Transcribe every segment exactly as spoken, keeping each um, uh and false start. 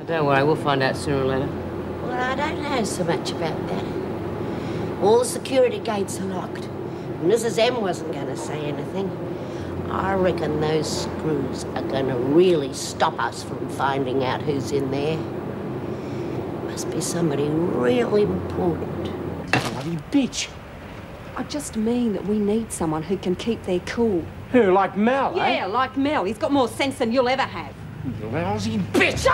Don't worry, we'll find out sooner or later. Well, I don't know so much about that. All the security gates are locked. Missus M wasn't going to say anything. I reckon those screws are going to really stop us from finding out who's in there. Must be somebody real important. Bloody bitch. I just mean that we need someone who can keep their cool. Who, like Mel, Yeah, eh? like Mel. He's got more sense than you'll ever have. You lousy bitch!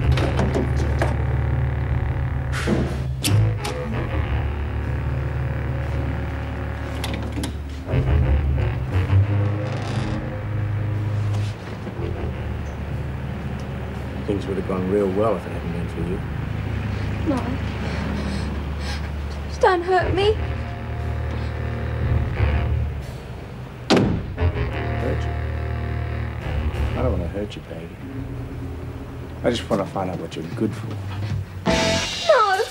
Things would have gone real well if it hadn't been for you. No. Just don't hurt me. Hurt you? I don't want to hurt you, baby. I just want to find out what you're good for. No!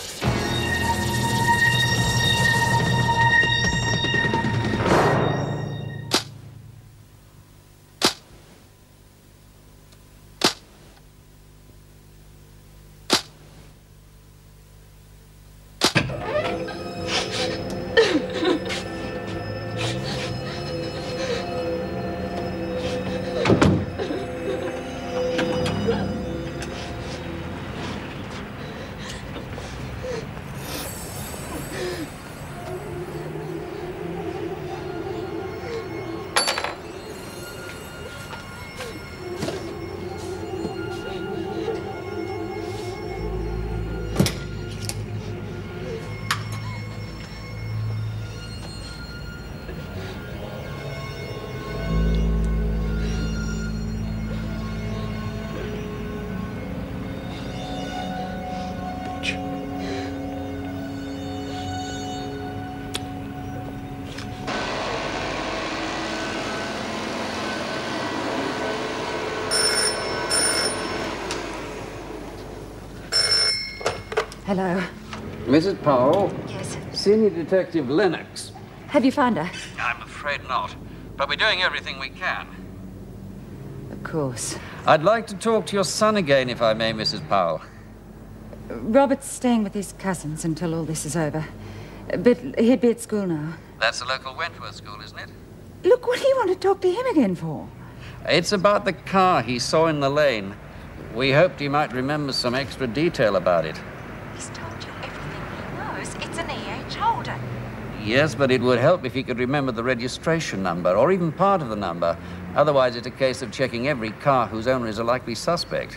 Hello. Missus Powell? Yes. Senior Detective Lennox. Have you found her? I'm afraid not, but we're doing everything we can. Of course. I'd like to talk to your son again, if I may, Missus Powell. Robert's staying with his cousins until all this is over. But he'd be at school now. That's the local Wentworth school, isn't it? Look, what do you want to talk to him again for? It's about the car he saw in the lane. We hoped he might remember some extra detail about it. He's told you everything he knows. It's an E H Holden. Yes, but it would help if he could remember the registration number, or even part of the number. Otherwise, it's a case of checking every car whose owner is a likely suspect.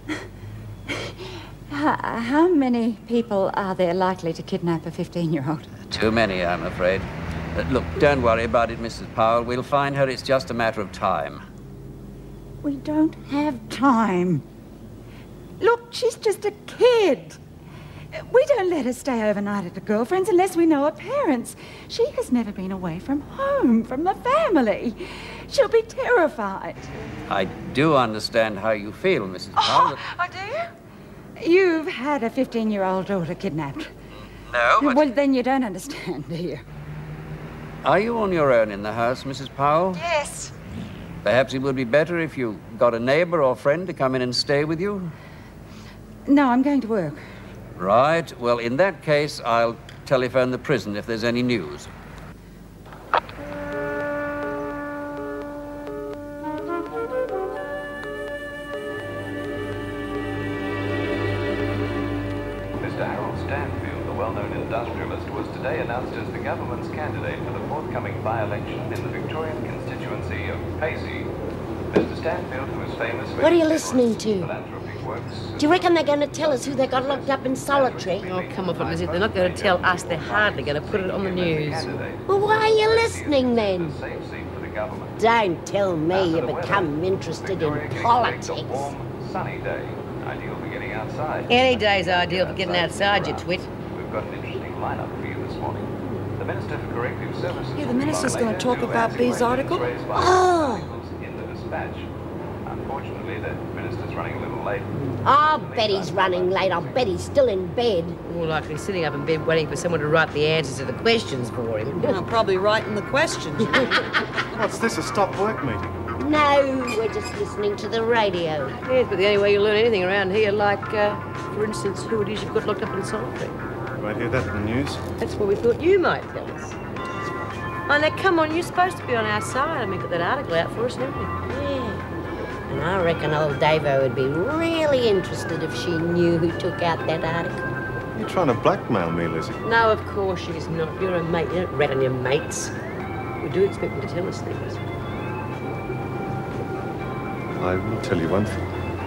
How many people are there likely to kidnap a fifteen-year-old? Too many, I'm afraid. Uh, look, don't worry about it, Missus Powell. We'll find her. It's just a matter of time. We don't have time. Look, she's just a kid. We don't let her stay overnight at a girlfriend's unless we know her parents. She has never been away from home, from the family. She'll be terrified. I do understand how you feel, Missus Powell. Oh, oh, do you? You've had a fifteen-year-old daughter kidnapped. No, but... Well, then you don't understand, do you? Are you on your own in the house, Missus Powell? Yes. Perhaps it would be better if you got a neighbor or friend to come in and stay with you? No, I'm going to work. Right. Well, in that case, I'll telephone the prison if there's any news. Today announced as the government's candidate for the forthcoming by-election in the Victorian constituency of Patsy. Mister Stanfield, who is famous for... What are you listening to? Philanthropic works... Do you reckon they're going to tell us who they got locked up in solitary? Oh, come off it, Lizzie. They're not going to tell us. They're hardly going to put it on the news. Well, why are you listening then? Don't tell me you become interested in politics. Sunny day, ideal for getting outside. Any day's ideal for getting outside, you twit. We've got an interesting lineup for you this morning. The Minister for Corrective Services... Yeah, the Minister's going to talk about B's article. Oh! In the dispatch. Unfortunately, the Minister's running a little late. I'll bet he's running late. I'll bet he's still in bed. More likely sitting up in bed waiting for someone to write the answers to the questions for him. Well, probably writing the questions. What's this, a stop work meeting? No, we're just listening to the radio. Yes, but the only way you learn anything around here, like, uh, for instance, who it is you've got locked up in solitary. You might hear that in the news. That's what we thought you might tell us. Oh, now, come on, you're supposed to be on our side. I mean, got that article out for us and everything. Yeah. And I reckon old Davo would be really interested if she knew who took out that article. You're trying to blackmail me, Lizzie. No, of course she's not. You're a mate. You don't rat on your mates. We do expect them to tell us things. I will tell you one thing.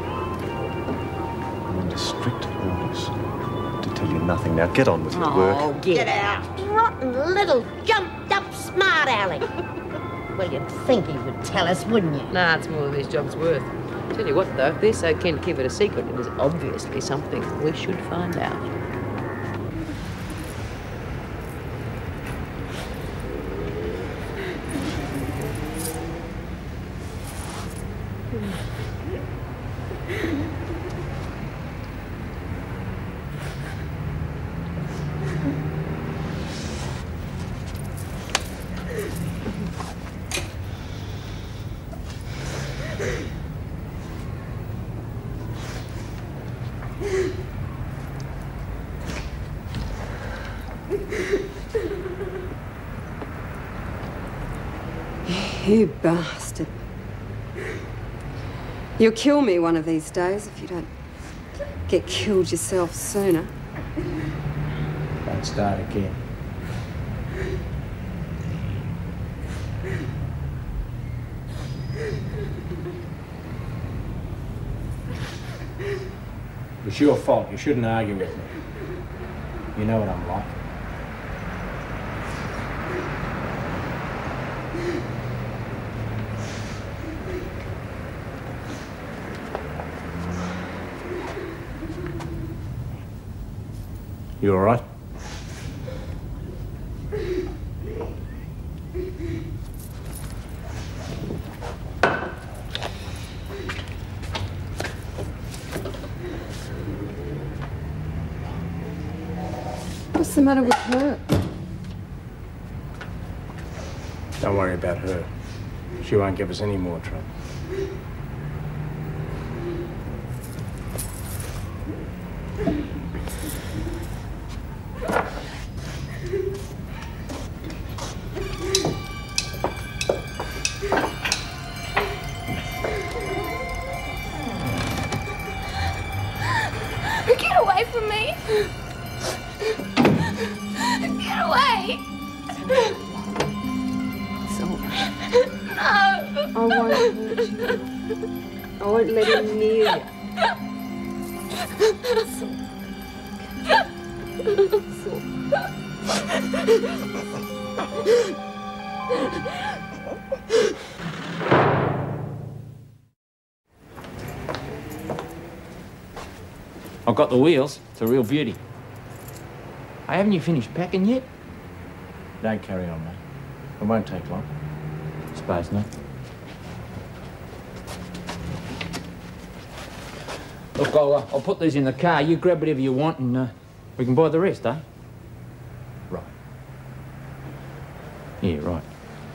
I'm under strict orders to tell you nothing. Now get on with your oh, work. Oh, get, get out. Rotten little jumped-up smart aleck. Well, you'd think he would tell us, wouldn't you? Nah, it's more than his job's worth. Tell you what, though, if they're so keen to keep it a secret, it is obviously something we should find out. You bastard. You'll kill me one of these days if you don't get killed yourself sooner. Don't start again. It's your fault. You shouldn't argue with me. You know what I'm like. You all right? What's the matter with her? Don't worry about her. She won't give us any more trouble. Get away from me! Get away! So, no! I won't hurt you. I won't let him near you. So, so. I've got the wheels. It's a real beauty. Hey, haven't you finished packing yet? Don't carry on, mate. It won't take long. Suppose not. Look, I'll, uh, I'll put these in the car. You grab whatever you want and uh, we can buy the rest, eh? Right. Yeah, right.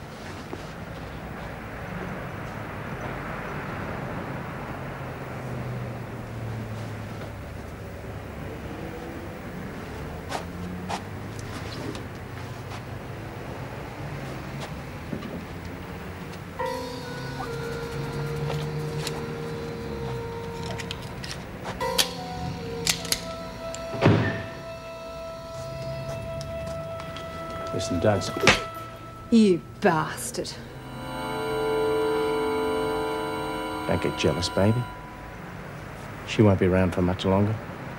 Listen, Doug's... You bastard. Don't get jealous, baby. She won't be around for much longer.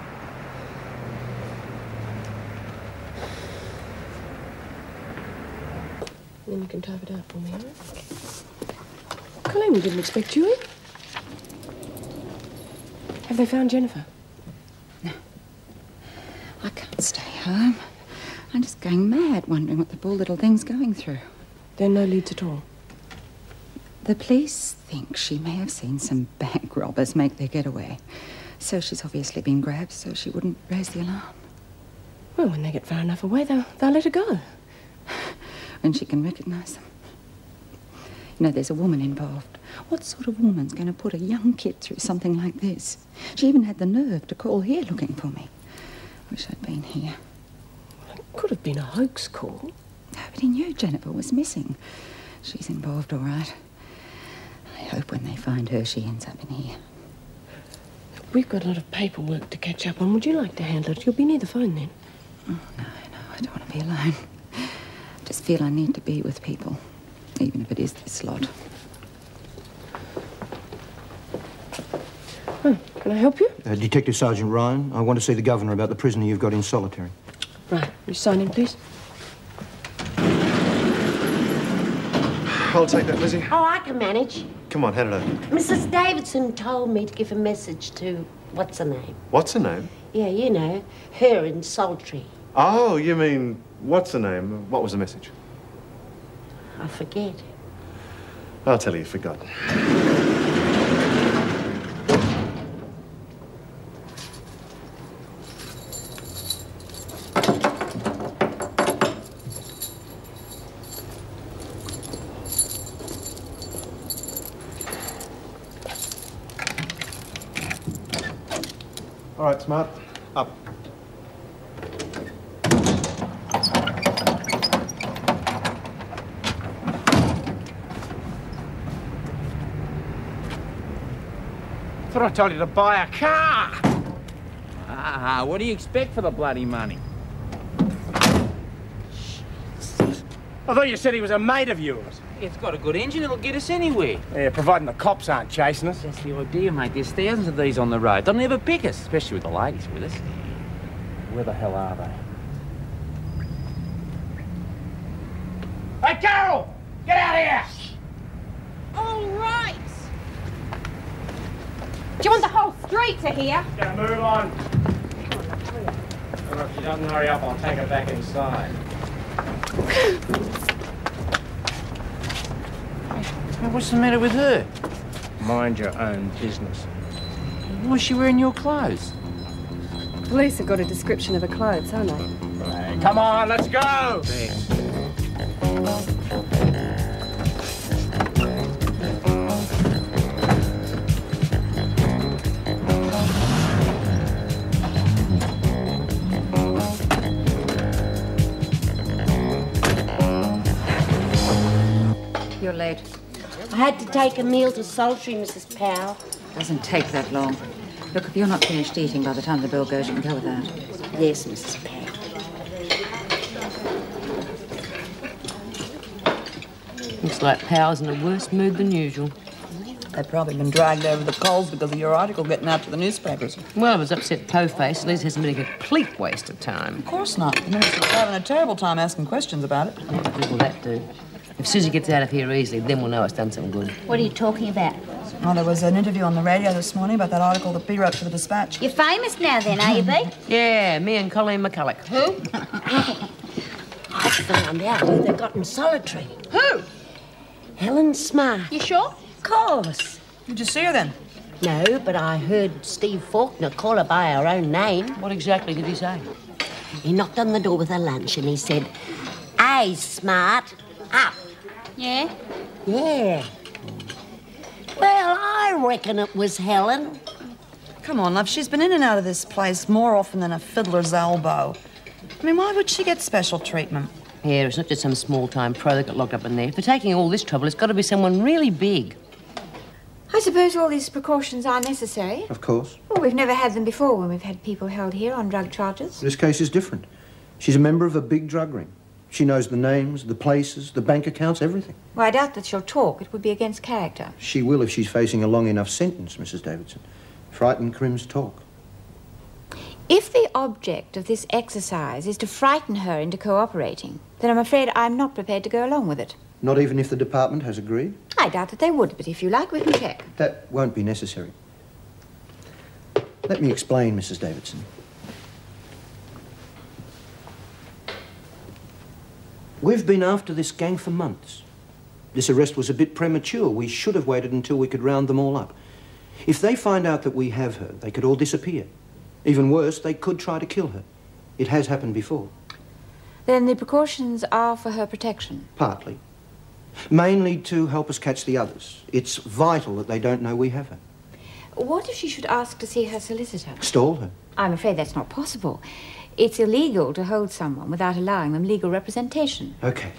Then you can type it out for me, huh? Colleen, we didn't expect you in. Have they found Jennifer? No. I can't stay home. I'm just going mad wondering what the poor little thing's going through. There are no leads at all. The police think she may have seen some bank robbers make their getaway. So she's obviously been grabbed so she wouldn't raise the alarm. Well, when they get far enough away, they'll, they'll let her go. When she can recognise them. You know, there's a woman involved. What sort of woman's going to put a young kid through something like this? She even had the nerve to call here looking for me. Wish I'd been here. It could have been a hoax call. No, but he knew Jennifer was missing. She's involved, all right. I hope when they find her, she ends up in here. We've got a lot of paperwork to catch up on. Would you like to handle it? You'll be near the phone then. Oh, no, no, I don't want to be alone. I just feel I need to be with people, even if it is this lot. Oh, can I help you? Uh, Detective Sergeant Ryan, I want to see the governor about the prisoner you've got in solitary. Right, you sign in, please. I'll take that, Lizzie. Oh, I can manage. Come on, hand it over. Missus Davidson told me to give a message to... what's her name? What's her name? Yeah, you know, her in Saltry. Oh, you mean, what's her name? What was the message? I forget. I'll tell you, forgotten. All right, Smart. Up. Thought I told you to buy a car. Ah, what do you expect for the bloody money? I thought you said he was a mate of yours. It's got a good engine, it'll get us anywhere. Yeah, providing the cops aren't chasing us. That's the idea, mate. There's thousands of these on the road. They'll never pick us, especially with the ladies with us. Where the hell are they? Hey, Carol! Get out of here! All right. Do you want the whole street to hear? Gotta move on. Or if she doesn't hurry up, I'll take her back inside. What's the matter with her? Mind your own business. Why's she wearing your clothes? Police have got a description of her clothes, haven't they? Hey, come on, let's go! Thanks. You're late. I had to take a meal to Saltry, Missus Powell. Doesn't take that long. Look, if you're not finished eating by the time the bill goes, you can go with that. Yes, Missus Powell. Looks like Powell's in a worse mood than usual. They've probably been dragged over the coals because of your article getting out to the newspapers. Well, it was upset po-face. Liz hasn't been a complete waste of time. Of course not. The minister's having a terrible time asking questions about it. What will that do? If Susie gets out of here easily, then we'll know it's done some good. What are you talking about? Oh, there was an interview on the radio this morning about that article that B wrote for the Dispatch. You're famous now then, are you, B? Yeah, me and Colleen McCulloch. Who? I found out who they got in solitary. Who? Helen Smart. You sure? Of course. Did you see her then? No, but I heard Steve Fawkner call her by her own name. What exactly did he say? He knocked on the door with her lunch and he said, "Hey, Smart, up." Yeah? Yeah. Well, I reckon it was Helen. Come on, love. She's been in and out of this place more often than a fiddler's elbow. I mean, why would she get special treatment? Yeah, it's not just some small-time pro that got locked up in there. For taking all this trouble, it's got to be someone really big. I suppose all these precautions are necessary. Of course. Well, we've never had them before when we've had people held here on drug charges. This case is different. She's a member of a big drug ring. She knows the names, the places, the bank accounts, everything. Well, I doubt that she'll talk. It would be against character. She will if she's facing a long enough sentence, Missus Davidson. Frightened crims talk. If the object of this exercise is to frighten her into cooperating, then I'm afraid I'm not prepared to go along with it. Not even if the department has agreed? I doubt that they would, but if you like, we can check. That won't be necessary. Let me explain, Missus Davidson. We've been after this gang for months. This arrest was a bit premature. We should have waited until we could round them all up. If they find out that we have her, they could all disappear. Even worse, they could try to kill her. It has happened before. Then the precautions are for her protection? Partly. Mainly to help us catch the others. It's vital that they don't know we have her. What if she should ask to see her solicitor? Stall her. I'm afraid that's not possible. It's illegal to hold someone without allowing them legal representation. Okay.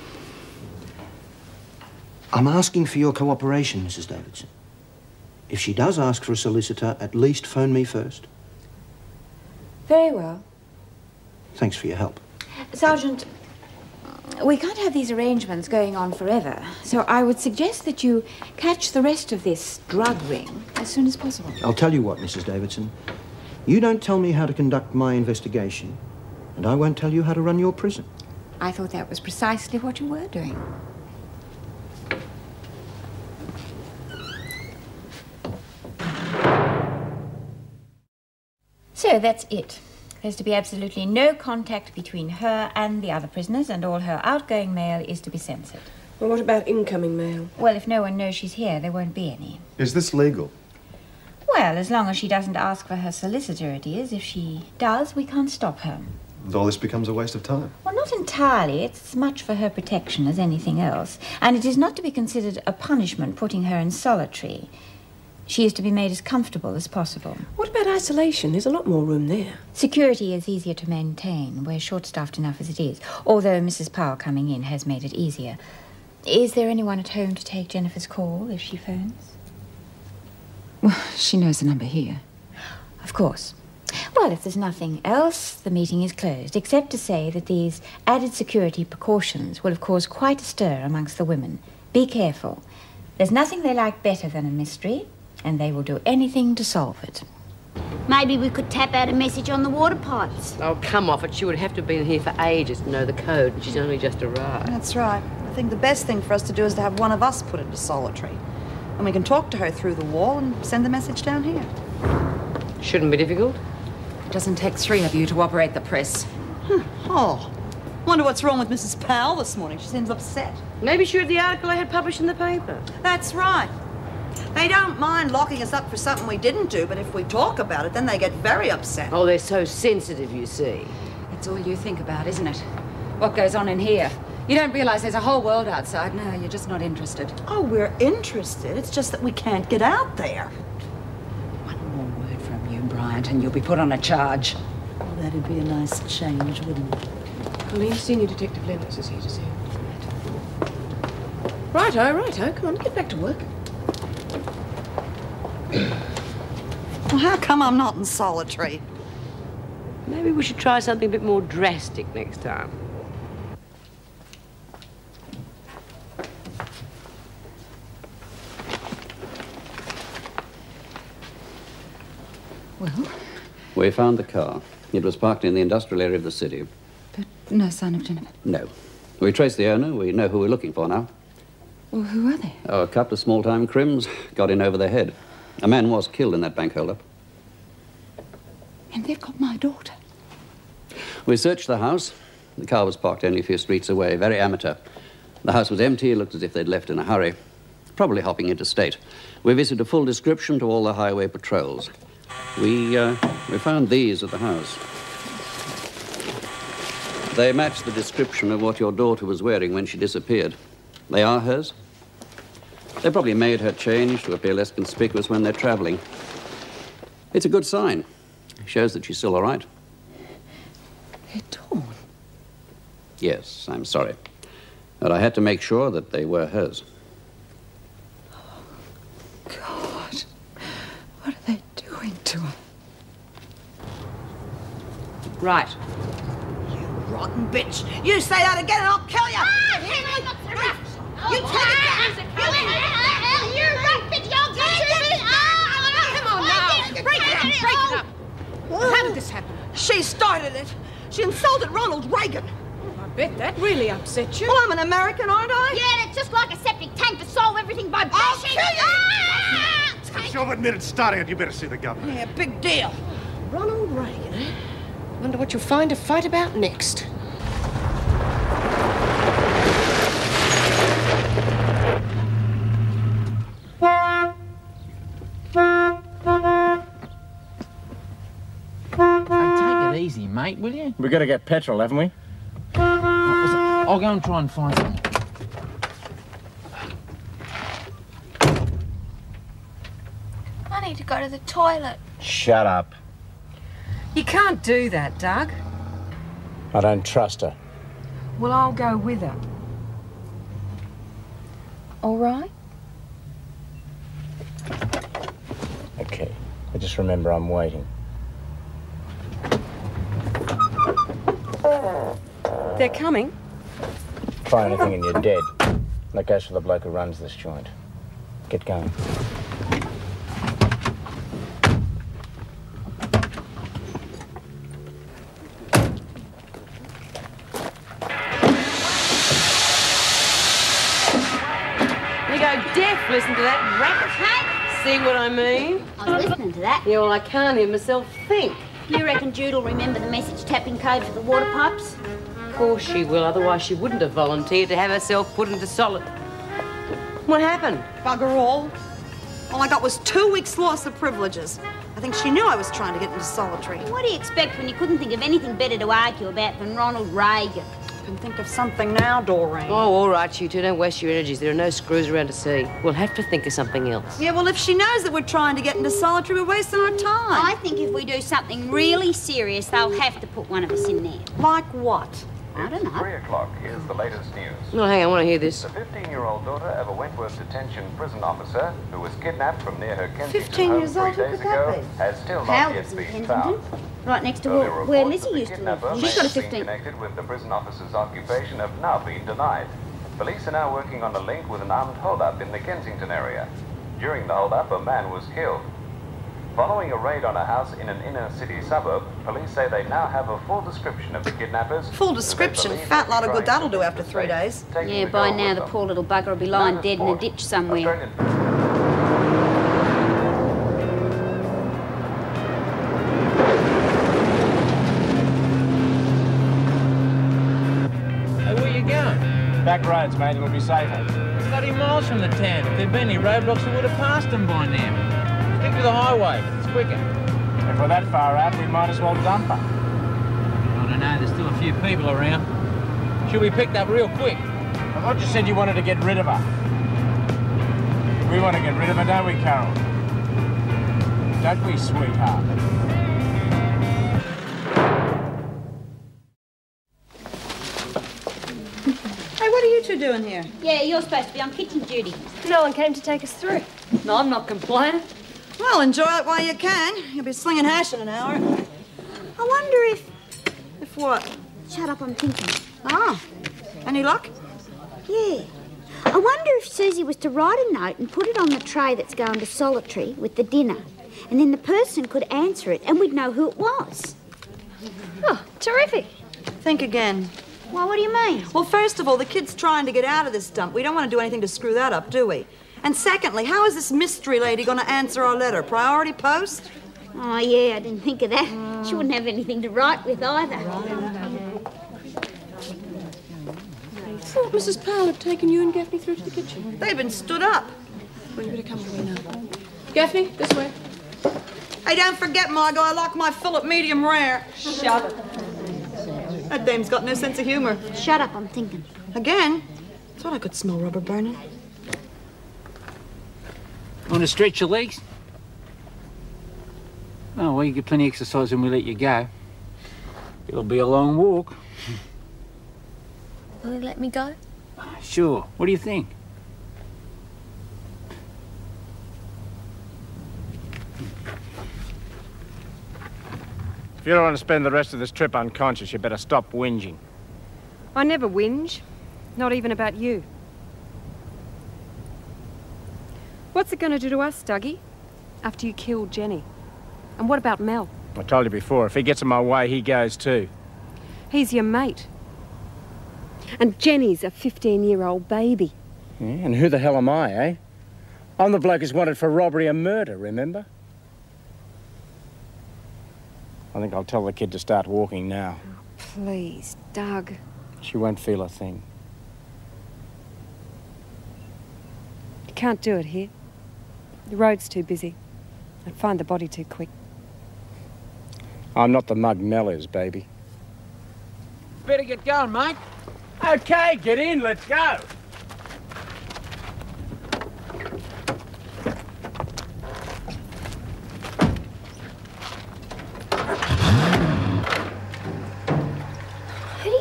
I'm asking for your cooperation, Missus Davidson. If she does ask for a solicitor, at least phone me first. Very well. Thanks for your help. Sergeant, we can't have these arrangements going on forever, so I would suggest that you catch the rest of this drug ring as soon as possible. I'll tell you what, Missus Davidson. You don't tell me how to conduct my investigation, and I won't tell you how to run your prison. I thought that was precisely what you were doing. So that's it. There's to be absolutely no contact between her and the other prisoners, and all her outgoing mail is to be censored. Well, what about incoming mail? Well, if no one knows she's here, there won't be any. Is this legal? Well, as long as she doesn't ask for her solicitor, it is. If she does, we can't stop her. And all this becomes a waste of time. Well, not entirely. It's as much for her protection as anything else. And it is not to be considered a punishment putting her in solitary. She is to be made as comfortable as possible. What about isolation? There's a lot more room there. Security is easier to maintain. We're short-staffed enough as it is, although Missus Powell coming in has made it easier. Is there anyone at home to take Jennifer's call if she phones? Well, she knows the number here. Of course. Well, if there's nothing else, the meeting is closed, except to say that these added security precautions will have caused quite a stir amongst the women. Be careful. There's nothing they like better than a mystery, and they will do anything to solve it. Maybe we could tap out a message on the water pipes. Oh, come off it. She would have to have been here for ages to know the code, and she's only just arrived. That's right. I think the best thing for us to do is to have one of us put into solitary. And we can talk to her through the wall and send the message down here. Shouldn't be difficult. It doesn't take three of you to operate the press. Hmm. Oh, wonder what's wrong with Missus Powell this morning. She seems upset. Maybe she read the article I had published in the paper. That's right. They don't mind locking us up for something we didn't do, but if we talk about it, then they get very upset. Oh, they're so sensitive, you see. It's all you think about, isn't it? What goes on in here? You don't realise there's a whole world outside. No, you're just not interested. Oh, we're interested. It's just that we can't get out there. One more word from you, Bryant, and you'll be put on a charge. Well, that'd be a nice change, wouldn't it? Colleen, Senior Detective Lennox is here to see you. Righto, righto. Come on, get back to work. Well, how come I'm not in solitary? Maybe we should try something a bit more drastic next time. Well? We found the car. It was parked in the industrial area of the city. But no sign of Jennifer? No. We traced the owner. We know who we're looking for now. Well, who are they? Oh, a couple of small-time crims got in over their head. A man was killed in that bank hold-up. And they've got my daughter. We searched the house. The car was parked only a few streets away, very amateur. The house was empty. It looked as if they'd left in a hurry, probably hopping interstate. We've issued a full description to all the highway patrols. We, uh, we found these at the house. They match the description of what your daughter was wearing when she disappeared. They are hers. They probably made her change to appear less conspicuous when they're traveling. It's a good sign. It shows that she's still all right. They're torn. Yes, I'm sorry. But I had to make sure that they were hers. Oh, God. What are they doing to her? Right. You rotten bitch. You say that again and I'll kill you. Ah, hang on. You take it down. You right, bitch. Y'all get it. Come on now. Break it up. Break it up. How did this happen? She started it. She insulted Ronald Reagan. I bet that really upset you. Well, I'm an American, aren't I? Yeah, it's just like a septic tank to solve everything by bashing. I'll kill you! Ah! If you've admitted starting it, you better see the governor. Yeah, big deal. Ronald Reagan, eh? Wonder what you'll find to fight about next. Hey, take it easy, mate, will you? We've got to get petrol, haven't we? I'll go and try and find some. need to go to the toilet. Shut up. You can't do that, Doug. I don't trust her. Well, I'll go with her. All right? Okay. But just remember I'm waiting. They're coming. Try anything and you're dead. That goes for the bloke who runs this joint. Get going. You go deaf, listen to that racket. Hey! See what I mean? I was listening to that. Yeah, well, I can't hear myself think. You reckon Jude will remember the message tapping code for the water pipes? Of course she will, otherwise she wouldn't have volunteered to have herself put into solid. What happened? Bugger all. All I got was two weeks' loss of privileges. I think she knew I was trying to get into solitary. What do you expect when you couldn't think of anything better to argue about than Ronald Reagan? I can think of something now, Doreen. Oh, all right, you two. Don't waste your energies. There are no screws around to see. We'll have to think of something else. Yeah, well, if she knows that we're trying to get into solitary, we're wasting our time. I think if we do something really serious, they'll have to put one of us in there. Like what? I don't know. Three o'clock. Here's the latest news. No, hang on, I want to hear this. The fifteen-year-old daughter of a Wentworth detention prison officer who was kidnapped from near her Kensington fifteen home years three old, who days could that ago be? has still not Powell yet lives in been Kensington. found. Right next to Earlier where, where reports Lizzie that the used to live. kidnapper She's may got a have been fifteen. connected with the prison officer's occupation have now been denied. Police are now working on a link with an armed hold-up in the Kensington area. During the hold-up, a man was killed. Following a raid on a house in an inner-city suburb, police say they now have a full description of the kidnappers. Full description? Fat lot of good that'll do after three days. Yeah, by now the poor little bugger will be lying dead in a ditch somewhere. Hey, where you going? Back roads, mate. It'll be safer. Bloody miles from the town. If there'd been any roadblocks, we would have passed them by now. Stick to the highway. It's quicker. If we're that far out, we might as well dump her. I don't know. There's still a few people around. She'll be picked up real quick. I thought you said you wanted to get rid of her. We want to get rid of her, don't we, Carol? Don't we, sweetheart? Hey, what are you two doing here? Yeah, you're supposed to be on kitchen duty. No one came to take us through. No, I'm not complaining. Well, enjoy it while you can. You'll be slinging hash in an hour. I wonder if... If what? Shut up, I'm thinking. Ah, any luck? Yeah. I wonder if Susie was to write a note and put it on the tray that's going to solitary with the dinner. And then the person could answer it and we'd know who it was. Oh, terrific. Think again. Well, what do you mean? Well, first of all, the kid's trying to get out of this dump. We don't want to do anything to screw that up, do we? And secondly, how is this mystery lady going to answer our letter? Priority post? Oh, yeah, I didn't think of that. Mm. She wouldn't have anything to write with either. I thought Missus Powell had taken you and Gaffney through to the kitchen. They've been stood up. Well, you better come with me now. Gaffney, this way. Hey, don't forget, Margo, I like my fillet medium rare. Shut up. That dame's got no sense of humour. Shut up, I'm thinking. Again? Thought I could smell rubber burning. Want to stretch your legs? Oh, well, you get plenty of exercise when we let you go. It'll be a long walk. Will you let me go? Sure. What do you think? If you don't want to spend the rest of this trip unconscious, you better stop whinging. I never whinge. Not even about you. What's it going to do to us, Dougie? After you killed Jenny? And what about Mel? I told you before, if he gets in my way, he goes too. He's your mate. And Jenny's a fifteen-year-old baby. Yeah, and who the hell am I, eh? I'm the bloke who's wanted for robbery and murder, remember? I think I'll tell the kid to start walking now. Please, Doug. She won't feel a thing. You can't do it here. The road's too busy. I'd find the body too quick. I'm not the mug Mel is, baby. Better get going, mate. Okay, get in, let's go.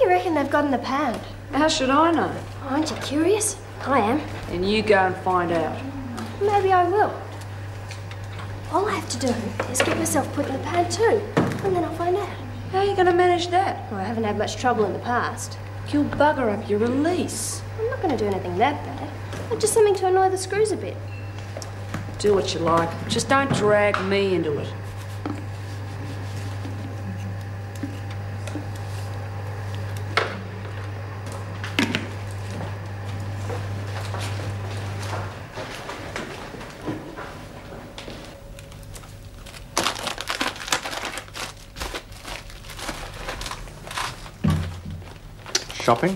reckon they've got in the pound? How should I know? Aren't you curious? I am. Then you go and find out. Maybe I will. All I have to do is get myself put in the pad too, and then I'll find out. How are you going to manage that? Well, I haven't had much trouble in the past. You'll bugger up your release. I'm not going to do anything that bad. Just something to annoy the screws a bit. Do what you like. Just don't drag me into it. Shopping?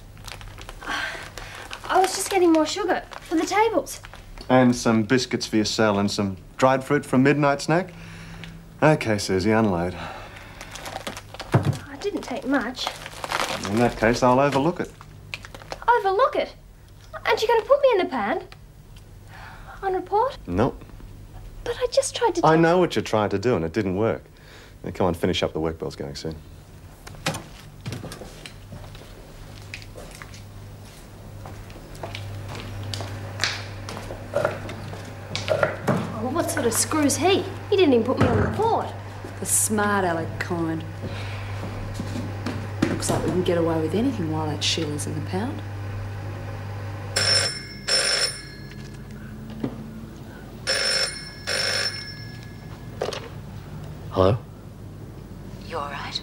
I was just getting more sugar for the tables. And some biscuits for your cell and some dried fruit for a midnight snack? Okay, Susie, unload. I didn't take much. In that case, I'll overlook it. Overlook it? Aren't you going to put me in the pan? On report? Nope. But I just tried to... I know what you tried to do, and it didn't work. Now, come on, finish up. The work bell's going soon. What sort of screw's he? He didn't even put me on report. The smart aleck kind. Looks like we can get away with anything while that Sheila's in the pound. Hello? You all right?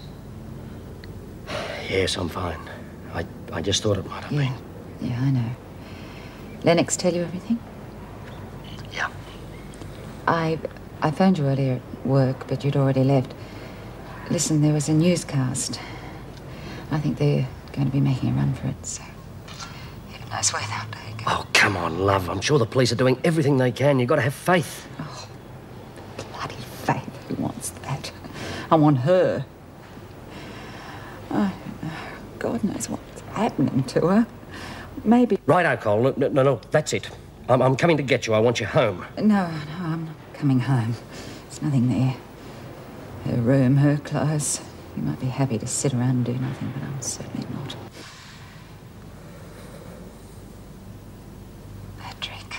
Yes, I'm fine. I, I just thought it might have Yeah. been. Yeah, I know. Lennox tell you everything? Yeah. I I phoned you earlier at work, but you'd already left. Listen, there was a newscast. I think they're going to be making a run for it, so... Heaven knows where they'll take. Oh, come on, love. I'm sure the police are doing everything they can. You've got to have faith. Oh, bloody faith. Who wants that? I want her. Oh, God knows what's happening to her. Maybe... Righto, Cole. No, no, no, that's it. I'm, I'm coming to get you. I want you home. No, no, I'm not coming home. There's nothing there. Her room, her clothes. You might be happy to sit around and do nothing, but I'm certainly not. Patrick.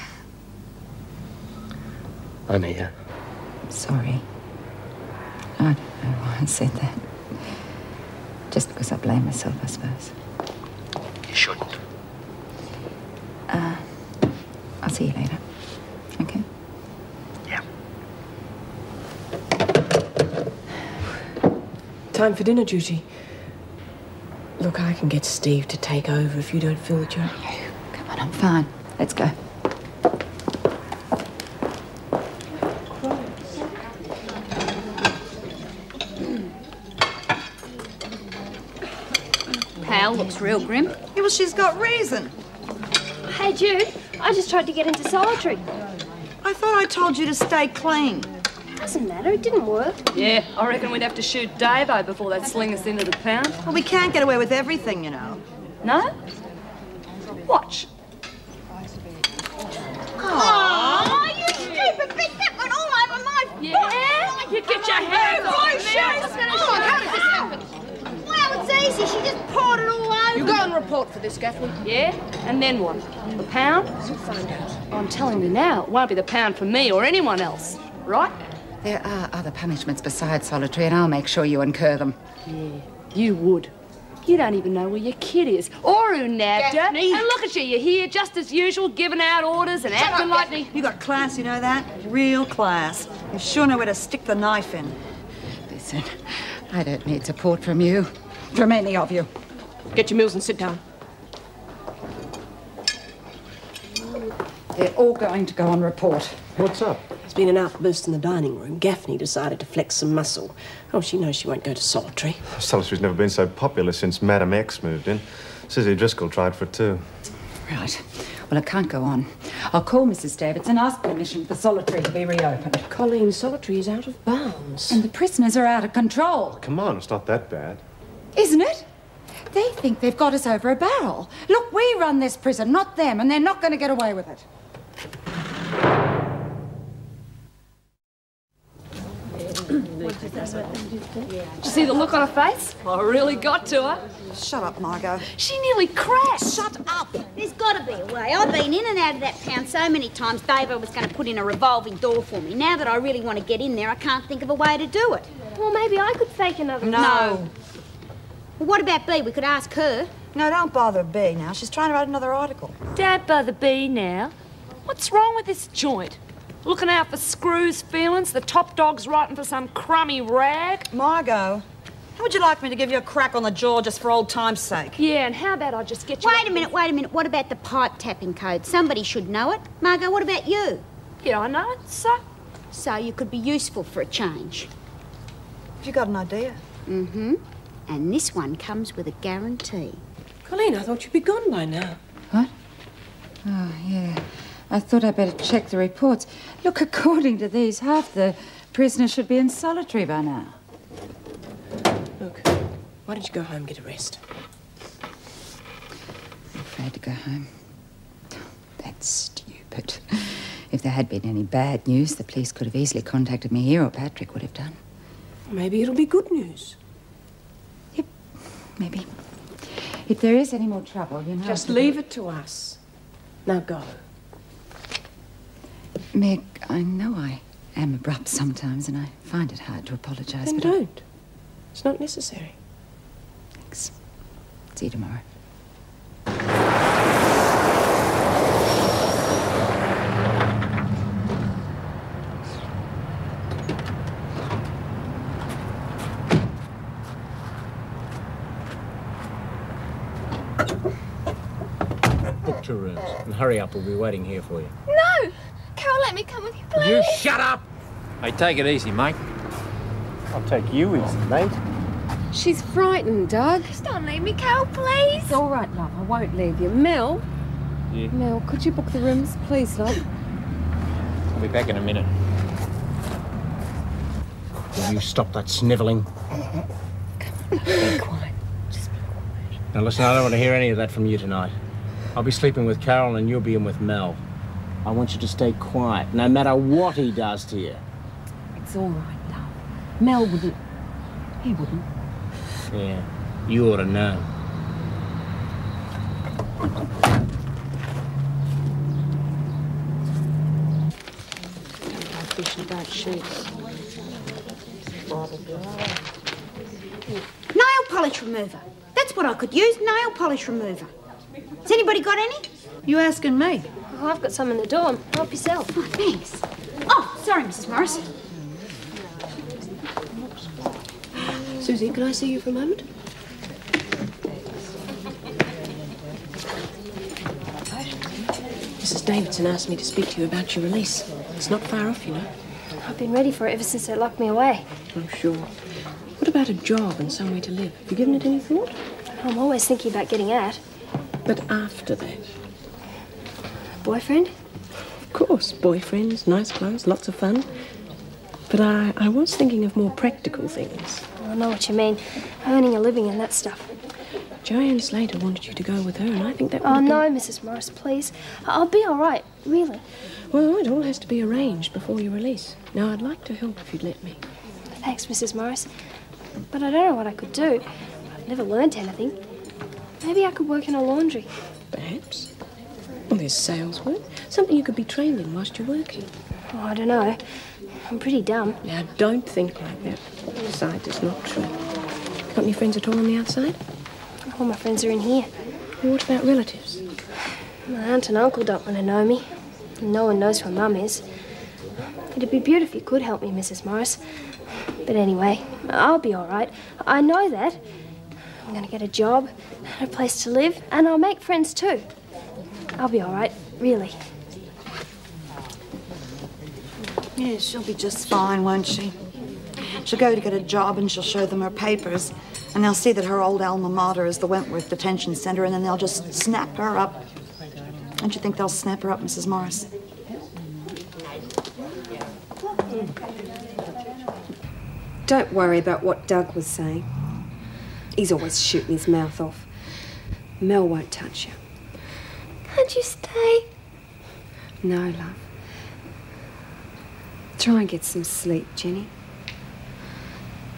I'm here. Sorry. I don't know why I said that. Just because I blame myself, I suppose. You shouldn't. Uh, I'll see you later. Okay? Yeah. Time for dinner, Judy. Look, I can get Steve to take over if you don't feel that you're... Come on, I'm fine. Let's go. Powell looks real grim. Yeah, well, she's got reason. Hey, Jude, I just tried to get into solitary. I thought I told you to stay clean. Doesn't matter, it didn't work. Yeah, I reckon we'd have to shoot Davo before they'd sling us into the pound. Well, we can't get away with everything, you know. No? Watch. Oh, you stupid bitch! That went all over my... Yeah? You get your hands off me. Oh, how did this happen? Well, it's easy. She just poured it all over. You go and report for this, Gaffney. Yeah? And then what? The pound? You'll find out. I'm telling you now, it won't be the pound for me or anyone else. Right? There are other punishments besides solitary, and I'll make sure you incur them. Yeah, you would. You don't even know where your kid is, or who nabbed her. Gaffney. And look at you, you're here just as usual, giving out orders and Shut acting up, like Gaffney. me. You got class, you know that? Real class. You sure know where to stick the knife in. Listen, I don't need support from you, from any of you. Get your meals and sit down. They're all going to go on report. What's up? There's been an outburst in the dining room. Gaffney decided to flex some muscle. Oh, she knows she won't go to solitary. Solitary's never been so popular since Madam X moved in. Susie Driscoll tried for it too. Right. Well, it can't go on. I'll call Missus Davidson, ask permission for solitary to be reopened. Colleen, solitary is out of bounds. And the prisoners are out of control. Come on, it's not that bad. Isn't it? They think they've got us over a barrel. Look, we run this prison, not them, and they're not going to get away with it. Did you see the look on her face? I really got to her. Shut up, Margo. She nearly crashed. Shut up. There's got to be a way. I've been in and out of that pound so many times, Davo was going to put in a revolving door for me. Now that I really want to get in there, I can't think of a way to do it. Well, maybe I could fake another... No. no. Well, what about Bea? We could ask her. No, don't bother Bea now. She's trying to write another article. Don't bother Bea now. What's wrong with this joint? Looking out for screws, feelings, the top dog's writing for some crummy rag. Margo, how would you like me to give you a crack on the jaw just for old time's sake? Yeah, and how about I just get you... Wait a minute, wait a minute. What about the pipe tapping code? Somebody should know it. Margo, what about you? Yeah, I know it, so... So you could be useful for a change. Have you got an idea? Mm-hmm. And this one comes with a guarantee. Colleen, I thought you'd be gone by now. What? Oh, yeah. I thought I'd better check the reports. Look, according to these, half the prisoners should be in solitary by now. Look, why don't you go home and get a rest? I'm afraid to go home. That's stupid. If there had been any bad news, the police could have easily contacted me here, or Patrick would have done. Maybe it'll be good news. Yep, maybe. If there is any more trouble, you know... Just leave it to us. Now go. Meg, I know I am abrupt sometimes, and I find it hard to apologise, Then but... don't. It's not necessary. Thanks. See you tomorrow. Book two rooms, and hurry up, we'll be waiting here for you. No! Carol, let me come with you, please. You shut up! Hey, take it easy, mate. I'll take you easy, mate. She's frightened, Doug. Just don't leave me, Carol, please. It's all right, love. I won't leave you. Mel? Yeah? Mel, could you book the rooms, please, love? I'll be back in a minute. Will you stop that snivelling? Be quiet. Just be quiet. Now listen, I don't want to hear any of that from you tonight. I'll be sleeping with Carol and you'll be in with Mel. I want you to stay quiet, no matter what he does to you. It's all right, love. Mel wouldn't... He wouldn't. Yeah, you ought to know. Don't fish and don't shoot. Nail polish remover. That's what I could use, nail polish remover. Has anybody got any? You asking me? Oh, I've got some in the dorm. Help yourself. Oh, thanks. Oh, sorry, Missus Morris. Susie, can I see you for a moment? Missus Davidson asked me to speak to you about your release. It's not far off, you know. I've been ready for it ever since they locked me away. I'm sure. What about a job and somewhere to live? Have you given it any thought? I'm always thinking about getting out. But after that? Boyfriend? Of course, boyfriends, nice clothes, lots of fun. But I, I was thinking of more practical things. I know what you mean. Earning a living and that stuff. Joanne Slater wanted you to go with her, and I think that would Oh, have no, been... Missus Morris, please. I'll be all right, really. Well, it all has to be arranged before you release. Now, I'd like to help if you'd let me. Thanks, Missus Morris. But I don't know what I could do. I've never learnt anything. Maybe I could work in a laundry. Perhaps. Well, there's sales work. Something you could be trained in whilst you're working. Oh, I don't know. I'm pretty dumb. Now, don't think like that. Besides, it's not true. Got any friends at all on the outside? All my friends are in here. Well, what about relatives? My aunt and uncle don't want to know me. No one knows who Mum is. It'd be beautiful if you could help me, Missus Morris. But anyway, I'll be all right. I know that. I'm going to get a job, a place to live, and I'll make friends too. I'll be all right, really. Yeah, she'll be just fine, won't she? She'll go to get a job and she'll show them her papers, and they'll see that her old alma mater is the Wentworth Detention Center, and then they'll just snap her up. Don't you think they'll snap her up, Missus Morris? Don't worry about what Doug was saying. He's always shooting his mouth off. Mel won't touch you. Can't you stay? No, love. Try and get some sleep, Jenny.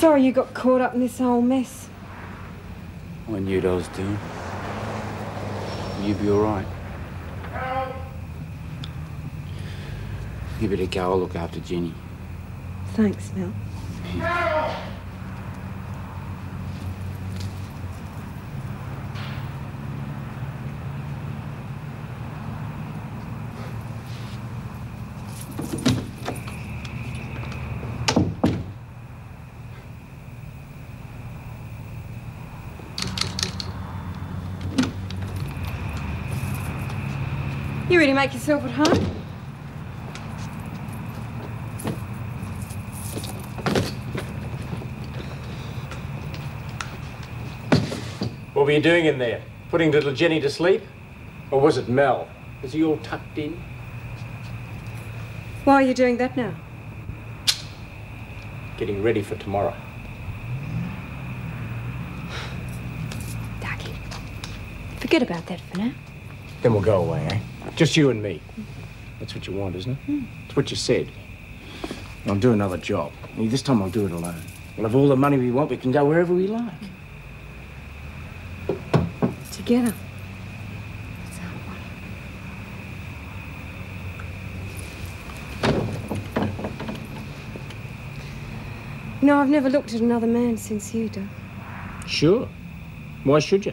sorry you got caught up in this whole mess. I knew what I was doing. You'd be all right. You better go. I'll look after Jenny. Thanks, Mel. You ready to make yourself at home? What were you doing in there? Putting little Jenny to sleep? Or was it Mel? Is he all tucked in? Why are you doing that now? Getting ready for tomorrow. Ducky, forget about that for now. Then we'll go away, eh? Just you and me. That's what you want, isn't it? Mm. It's what you said. I'll do another job. Only this time I'll do it alone. We'll have all the money we want. We can go wherever we like. Together. You know, I've never looked at another man since you, Doug. Sure. Why should you?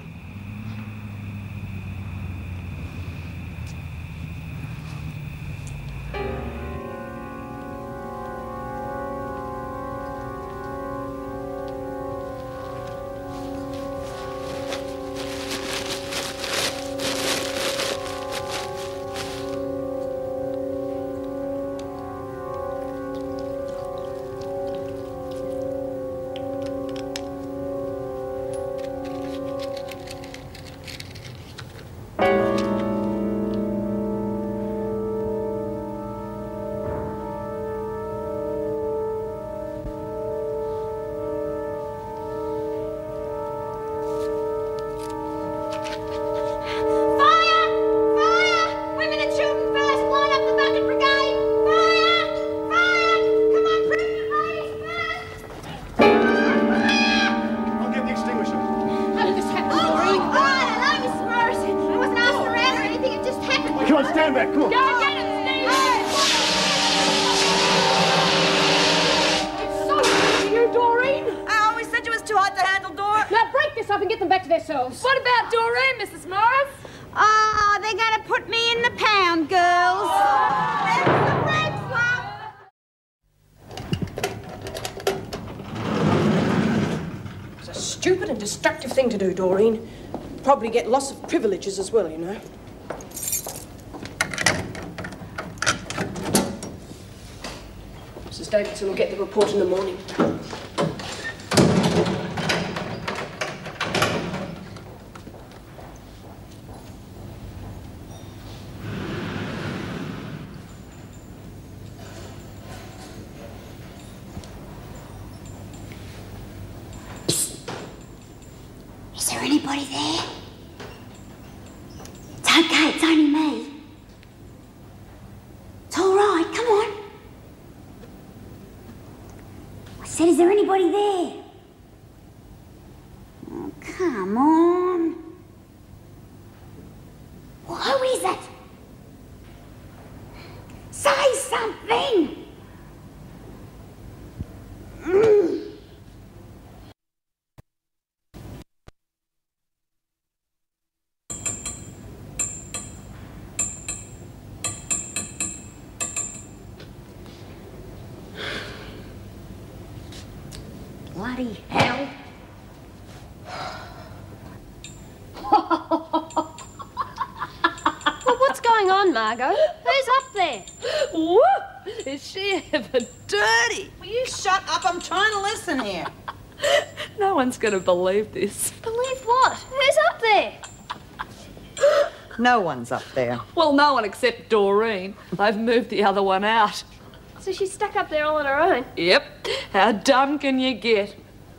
What about Doreen, Missus Morris? Oh, they're going to put me in the pound, girls. It's a stupid and destructive thing to do, Doreen. Probably get loss of privileges as well, you know. Missus Davidson will get the report in the morning. Anybody there? It's okay, it's only me. It's all right, come on. I said, is there anybody there? Oh, come on. Well, who is it? Say something. Mm. Bloody hell. Well, what's going on, Margo? Who's up there? What? Is she ever dirty? Will you shut up? I'm trying to listen here. No one's going to believe this. Believe what? Who's up there? No one's up there. Well, no one except Doreen. I've moved the other one out. So she's stuck up there all on her own? Yep. How dumb can you get?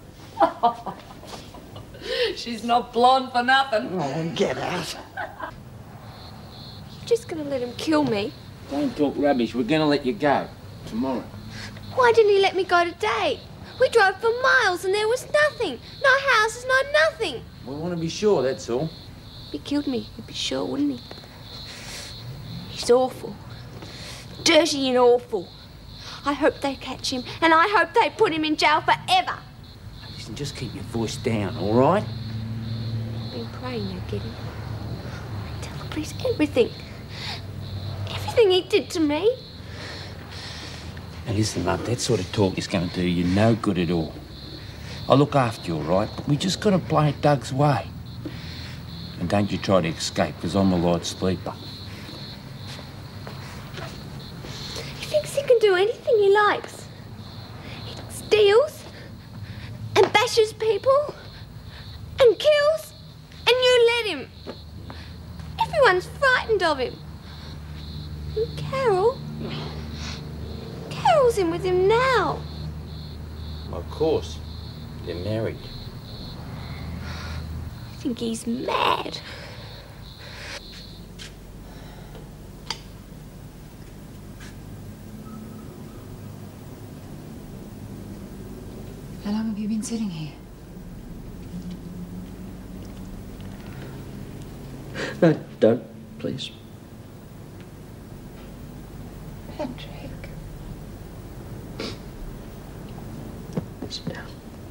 She's not blonde for nothing. Oh, get out. You're just going to let him kill me? Don't talk rubbish. We're going to let you go tomorrow. Why didn't he let me go today? We drove for miles and there was nothing. No houses, no nothing. We want to be sure, that's all. He killed me, he'd be sure, wouldn't he? He's awful. Dirty and awful. I hope they catch him, and I hope they put him in jail forever. Listen, just keep your voice down, all right? I've been praying you'd get him. I tell the police everything. Everything he did to me. Now listen, love, that sort of talk is going to do you no good at all. I'll look after you, all right? We just got to play it Doug's way. And don't you try to escape, because I'm a light sleeper. He thinks he can do anything he likes. He steals and bashes people and kills, and you let him. Everyone's frightened of him. And Carol... Carol's in with him now. Of course. They're married. I think he's mad. How long have you been sitting here? No, don't, please. Patrick. Sit down.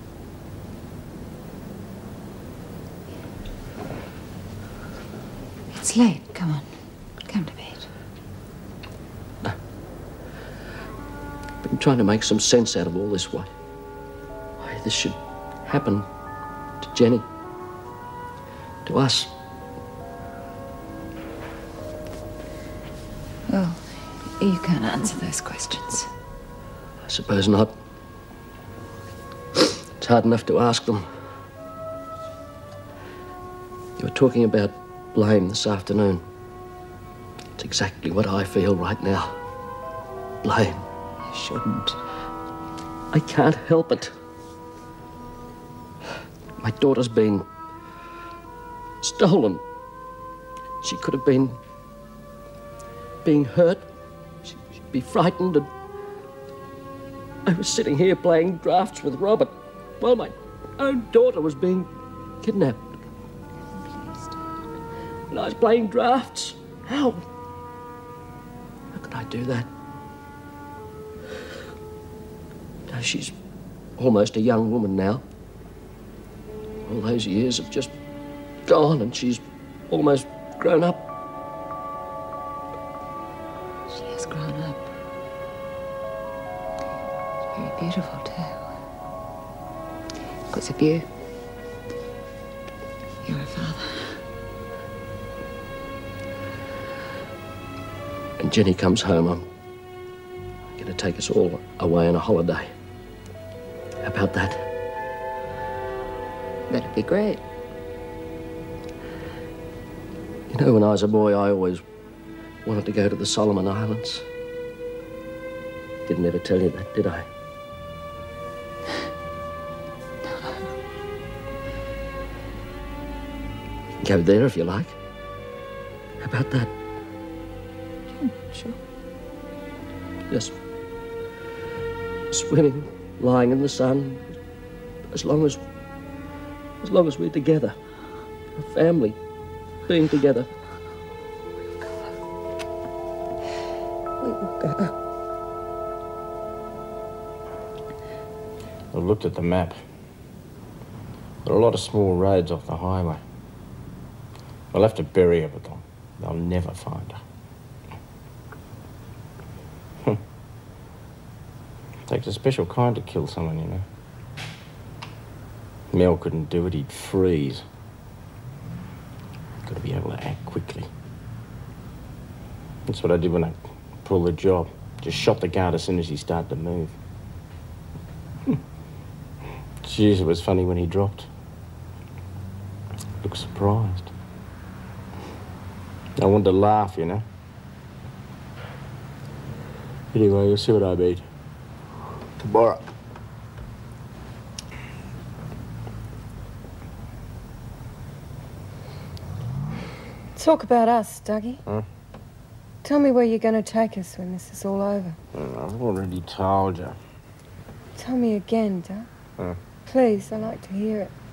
It's late. Come on. Come to bed. No. I've been trying to make some sense out of all this. Why, why this should happen to Jenny. To us. Well, you can't answer those questions. I suppose not. It's hard enough to ask them. You were talking about blame this afternoon. It's exactly what I feel right now. Blame. You shouldn't. I can't help it. My daughter's been stolen. She could have been being hurt. She'd be frightened, and I was sitting here playing drafts with Robert while my own daughter was being kidnapped. And I was playing drafts. How? How could I do that? Now, she's almost a young woman now. All those years have just gone, and she's almost grown up. She has grown up. She's very beautiful, too. Because of you. You're her father. When Jenny comes home, I'm going to take us all away on a holiday. How about that? That'd be great. You know, when I was a boy, I always wanted to go to the Solomon Islands. Didn't ever tell you that, did I? Go there if you like. How about that? Sure. Just swimming, lying in the sun, as long as, as long as we're together. A family, being together. We will go. I looked at the map. There are a lot of small roads off the highway. We'll have to bury her, but they'll, they'll never find her. Takes a special kind to kill someone, you know. Mel couldn't do it, he'd freeze. Got to be able to act quickly. That's what I did when I pulled the job. Just shot the guard as soon as he started to move. Jeez, it was funny when he dropped. Looked surprised. I wanted to laugh, you know. Anyway, you'll see what I mean. Tomorrow. Talk about us, Dougie. Huh? Tell me where you're going to take us when this is all over. Well, I've already told you. Tell me again, Doug. Oh. Please, I like to hear it.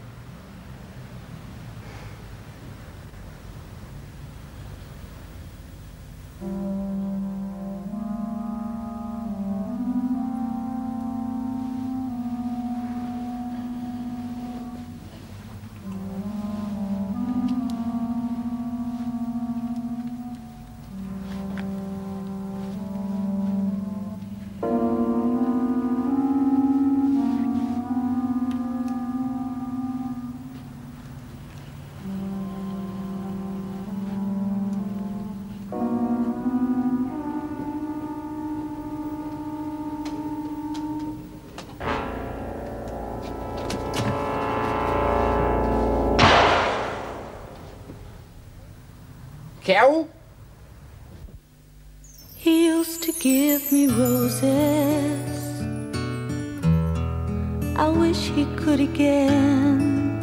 Carol? He used to give me roses. I wish he could again.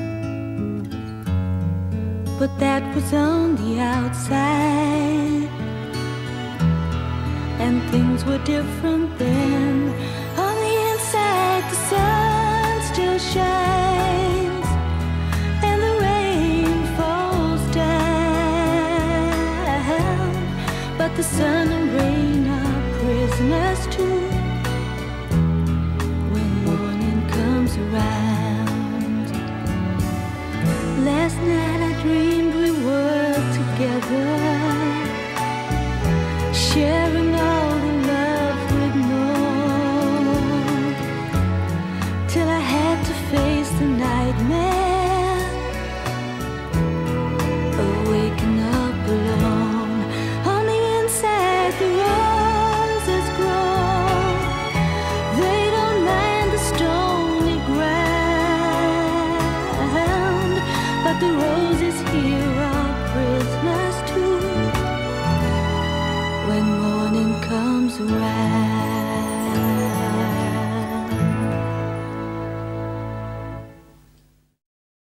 But that was on the outside, and things were different then. On the inside, the sun still shines, and the rain falls down. But the sun and rain are prisoners too when morning comes around. Last night I dreamed we were together, sharing